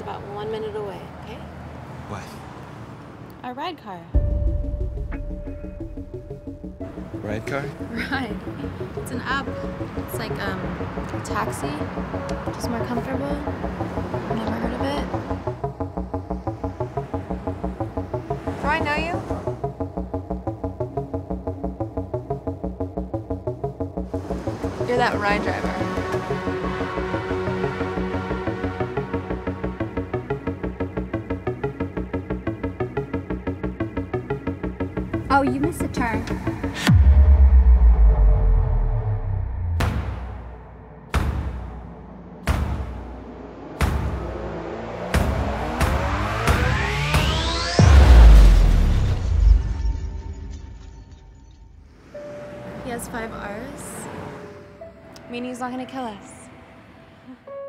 about 1 minute away, okay? What? Our ride car. Ride car? Ryde. It's an app. It's like, a taxi. Just more comfortable. Never heard of it? Do I know you? You're that ride driver. Oh, you missed a turn. He has 5 R's. Meaning he's not gonna kill us.